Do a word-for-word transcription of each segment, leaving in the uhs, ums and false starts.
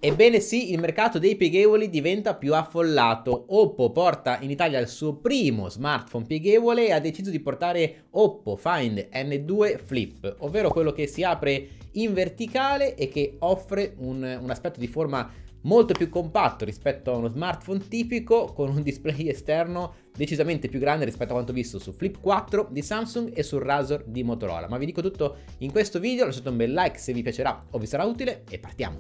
Ebbene sì, il mercato dei pieghevoli diventa più affollato. Oppo porta in Italia il suo primo smartphone pieghevole e ha deciso di portare Oppo Find N due Flip, ovvero quello che si apre in verticale e che offre un, un aspetto di forma molto più compatto rispetto a uno smartphone tipico, con un display esterno decisamente più grande rispetto a quanto visto su Flip quattro di Samsung e sul Razr di Motorola. Ma vi dico tutto in questo video, lasciate un bel like se vi piacerà o vi sarà utile e partiamo!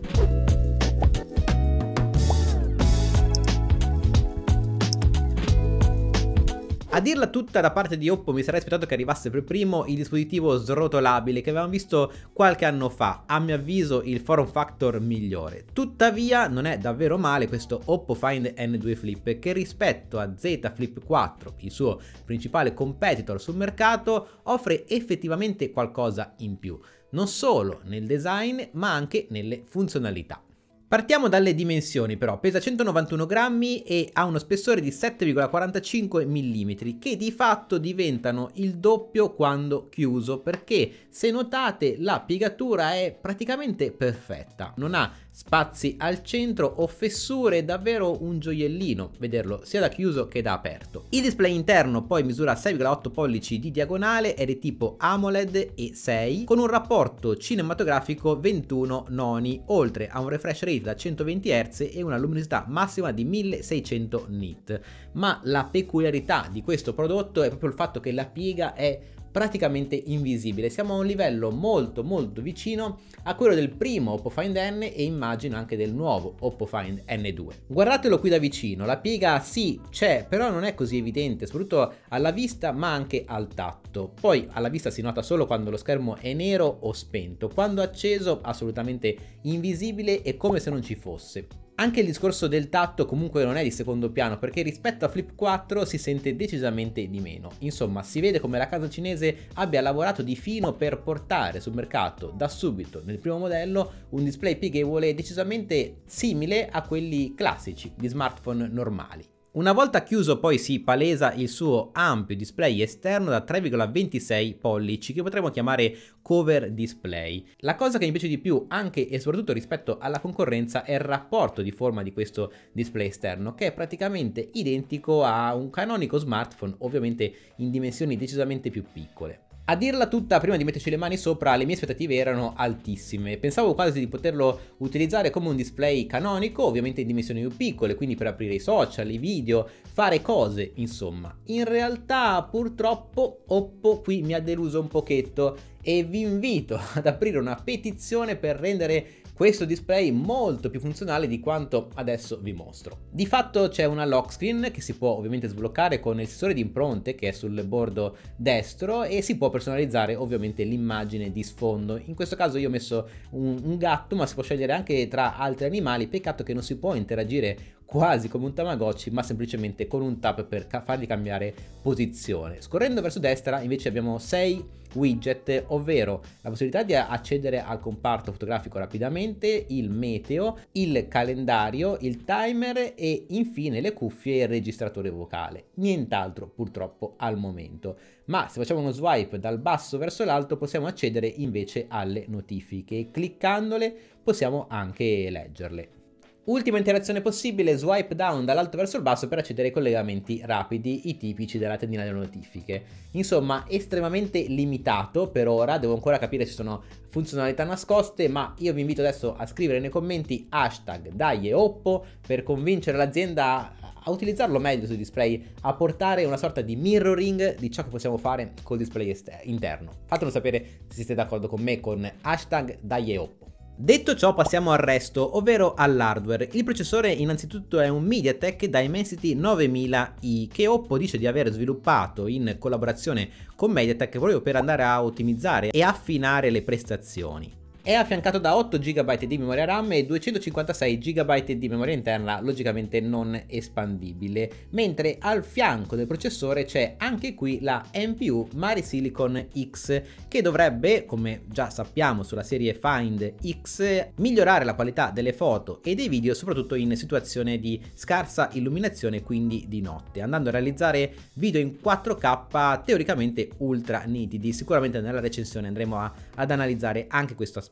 A dirla tutta, da parte di Oppo mi sarei aspettato che arrivasse per primo il dispositivo srotolabile che avevamo visto qualche anno fa, a mio avviso il form factor migliore. Tuttavia non è davvero male questo Oppo Find N due Flip, che rispetto a Z Flip quattro, il suo principale competitor sul mercato, offre effettivamente qualcosa in più, non solo nel design ma anche nelle funzionalità. Partiamo dalle dimensioni però, pesa centonovantuno grammi e ha uno spessore di sette virgola quarantacinque millimetri che di fatto diventano il doppio quando chiuso, perché se notate la piegatura è praticamente perfetta, non ha spazi al centro o fessure, è davvero un gioiellino vederlo sia da chiuso che da aperto. Il display interno poi misura sei virgola otto pollici di diagonale, è di tipo AMOLED E sei con un rapporto cinematografico ventuno noni, oltre a un refresh rate da centoventi hertz e una luminosità massima di milleseicento nit. Ma la peculiarità di questo prodotto è proprio il fatto che la piega è praticamente invisibile. Siamo a un livello molto molto vicino a quello del primo Oppo Find N e immagino anche del nuovo Oppo Find N due. Guardatelo qui da vicino, la piega sì c'è, però non è così evidente, soprattutto alla vista ma anche al tatto. Poi alla vista si nota solo quando lo schermo è nero o spento, quando acceso assolutamente invisibile e come se non ci fosse. Anche il discorso del tatto comunque non è di secondo piano, perché rispetto a Flip quattro si sente decisamente di meno. Insomma, si vede come la casa cinese abbia lavorato di fino per portare sul mercato da subito nel primo modello un display pieghevole decisamente simile a quelli classici di smartphone normali. Una volta chiuso poi si palesa il suo ampio display esterno da tre virgola ventisei pollici che potremmo chiamare cover display. La cosa che mi piace di più anche e soprattutto rispetto alla concorrenza è il rapporto di forma di questo display esterno, che è praticamente identico a un canonico smartphone, ovviamente in dimensioni decisamente più piccole. A dirla tutta, prima di metterci le mani sopra, le mie aspettative erano altissime. Pensavo quasi di poterlo utilizzare come un display canonico, ovviamente in dimensioni più piccole, quindi per aprire i social, i video, fare cose, insomma. In realtà, purtroppo, Oppo qui mi ha deluso un pochetto e vi invito ad aprire una petizione per rendere questo display molto più funzionale di quanto adesso vi mostro. Di fatto c'è una lock screen che si può ovviamente sbloccare con il sensore di impronte che è sul bordo destro e si può personalizzare ovviamente l'immagine di sfondo. In questo caso io ho messo un, un gatto, ma si può scegliere anche tra altri animali, peccato che non si può interagire quasi come un Tamagotchi, ma semplicemente con un tap per ca- fargli cambiare posizione. Scorrendo verso destra invece abbiamo sei widget, ovvero la possibilità di accedere al comparto fotografico rapidamente, il meteo, il calendario, il timer e infine le cuffie e il registratore vocale. Nient'altro purtroppo al momento, ma se facciamo uno swipe dal basso verso l'alto possiamo accedere invece alle notifiche e cliccandole possiamo anche leggerle. Ultima interazione possibile, swipe down dall'alto verso il basso per accedere ai collegamenti rapidi, i tipici della tendina delle notifiche. Insomma, estremamente limitato per ora, devo ancora capire se ci sono funzionalità nascoste, ma io vi invito adesso a scrivere nei commenti hashtag dai e Oppo per convincere l'azienda a utilizzarlo meglio sui display, a portare una sorta di mirroring di ciò che possiamo fare col display interno. Fatelo sapere se siete d'accordo con me con hashtag dai e Oppo. Detto ciò passiamo al resto, ovvero all'hardware. Il processore innanzitutto è un MediaTek Dimensity novemila i che Oppo dice di aver sviluppato in collaborazione con MediaTek proprio per andare a ottimizzare e affinare le prestazioni. È affiancato da otto giga di memoria RAM e duecentocinquantasei giga di memoria interna logicamente non espandibile, mentre al fianco del processore c'è anche qui la N P U Mari Silicon X che dovrebbe, come già sappiamo sulla serie Find X, migliorare la qualità delle foto e dei video soprattutto in situazione di scarsa illuminazione, quindi di notte, andando a realizzare video in quattro K teoricamente ultra nitidi. Sicuramente nella recensione andremo a, ad analizzare anche questo aspetto.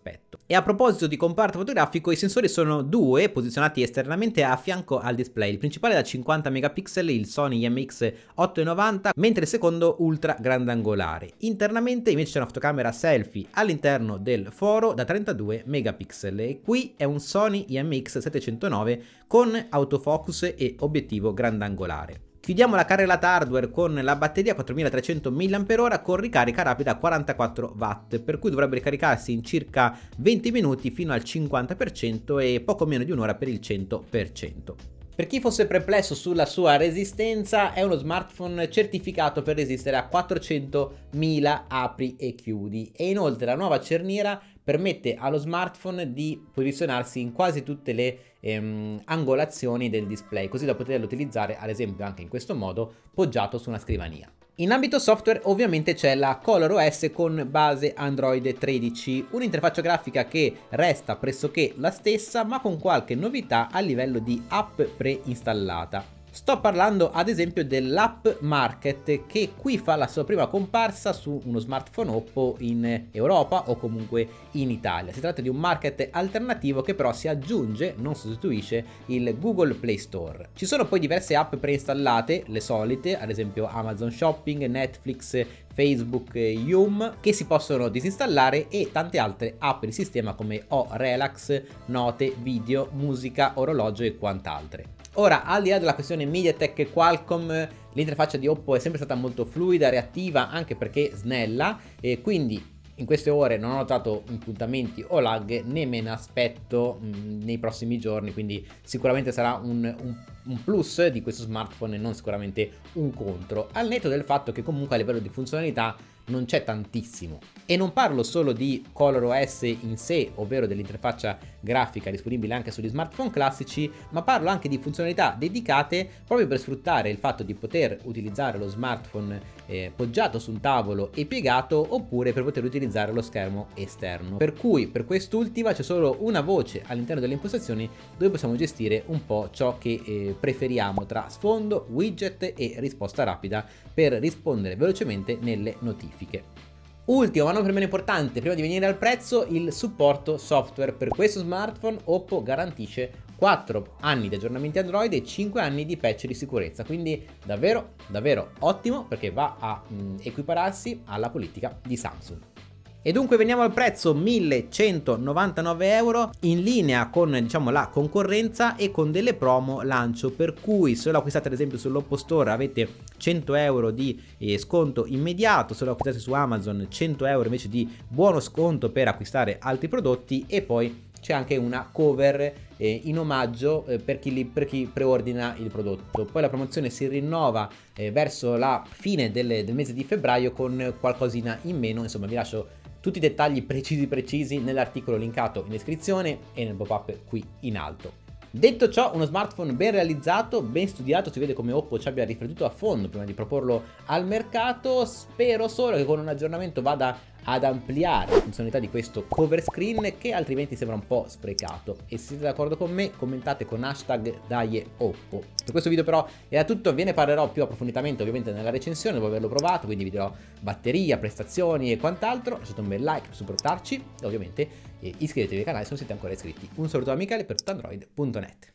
aspetto. E a proposito di comparto fotografico, i sensori sono due, posizionati esternamente a fianco al display. Il principale da cinquanta megapixel, il Sony I M X ottocentonovanta, mentre il secondo ultra grandangolare. Internamente invece c'è una fotocamera selfie all'interno del foro da trentadue megapixel e qui è un Sony I M X settecentonove con autofocus e obiettivo grandangolare. Chiudiamo la carrellata hardware con la batteria quattromilatrecento milliamperi ora con ricarica rapida a quarantaquattro watt, per cui dovrebbe ricaricarsi in circa venti minuti fino al cinquanta per cento e poco meno di un'ora per il cento per cento. Per chi fosse perplesso sulla sua resistenza, è uno smartphone certificato per resistere a quattrocentomila apri e chiudi e inoltre la nuova cerniera permette allo smartphone di posizionarsi in quasi tutte le ehm, angolazioni del display, così da poterlo utilizzare ad esempio anche in questo modo poggiato su una scrivania. In ambito software ovviamente c'è la ColorOS con base Android tredici, un'interfaccia grafica che resta pressoché la stessa ma con qualche novità a livello di app preinstallata. Sto parlando ad esempio dell'App Market che qui fa la sua prima comparsa su uno smartphone Oppo in Europa o comunque in Italia. Si tratta di un market alternativo che però si aggiunge, non sostituisce, il Google Play Store. Ci sono poi diverse app preinstallate, le solite, ad esempio Amazon Shopping, Netflix, Facebook, Yum, che si possono disinstallare e tante altre app di sistema come O Relax, note, video, musica, orologio e quant'altre. Ora, al di là della questione MediaTek e Qualcomm, l'interfaccia di Oppo è sempre stata molto fluida, reattiva, anche perché snella, e quindi in queste ore non ho notato impuntamenti o lag, né me ne aspetto mh, nei prossimi giorni, quindi sicuramente sarà un, un, un plus di questo smartphone e non sicuramente un contro, al netto del fatto che comunque a livello di funzionalità non c'è tantissimo. E non parlo solo di ColorOS in sé, ovvero dell'interfaccia grafica disponibile anche sugli smartphone classici, ma parlo anche di funzionalità dedicate proprio per sfruttare il fatto di poter utilizzare lo smartphone eh, poggiato su un tavolo e piegato, oppure per poter utilizzare lo schermo esterno. Per cui per quest'ultima c'è solo una voce all'interno delle impostazioni dove possiamo gestire un po' ciò che eh, preferiamo tra sfondo, widget e risposta rapida per rispondere velocemente nelle notifiche. Ultimo ma non per meno importante, prima di venire al prezzo, il supporto software. Per questo smartphone Oppo garantisce quattro anni di aggiornamenti Android e cinque anni di patch di sicurezza, quindi davvero davvero ottimo, perché va a mh, equipararsi alla politica di Samsung. E dunque veniamo al prezzo, millecentonovantanove euro, in linea con, diciamo, la concorrenza e con delle promo lancio, per cui se lo acquistate ad esempio sull'Oppo Store avete cento euro di eh, sconto immediato, se lo acquistate su Amazon cento euro invece di buono sconto per acquistare altri prodotti, e poi c'è anche una cover eh, in omaggio eh, per, chi li, per chi preordina il prodotto. Poi la promozione si rinnova eh, verso la fine del, del mese di febbraio con qualcosina in meno. Insomma, vi lascio tutti i dettagli precisi precisi nell'articolo linkato in descrizione e nel pop-up qui in alto. Detto ciò, uno smartphone ben realizzato, ben studiato, si vede come Oppo ci abbia riflettuto a fondo prima di proporlo al mercato. Spero solo che con un aggiornamento vada ad ampliare la funzionalità di questo cover screen, che altrimenti sembra un po' sprecato. E se siete d'accordo con me, commentate con hashtag DaieOppo. Per questo video però era tutto, ve ne parlerò più approfonditamente ovviamente nella recensione dopo averlo provato, quindi vi dirò batteria, prestazioni e quant'altro. Lasciate un bel like per supportarci e ovviamente eh, iscrivetevi al canale se non siete ancora iscritti. Un saluto da Michele per tutto android punto net.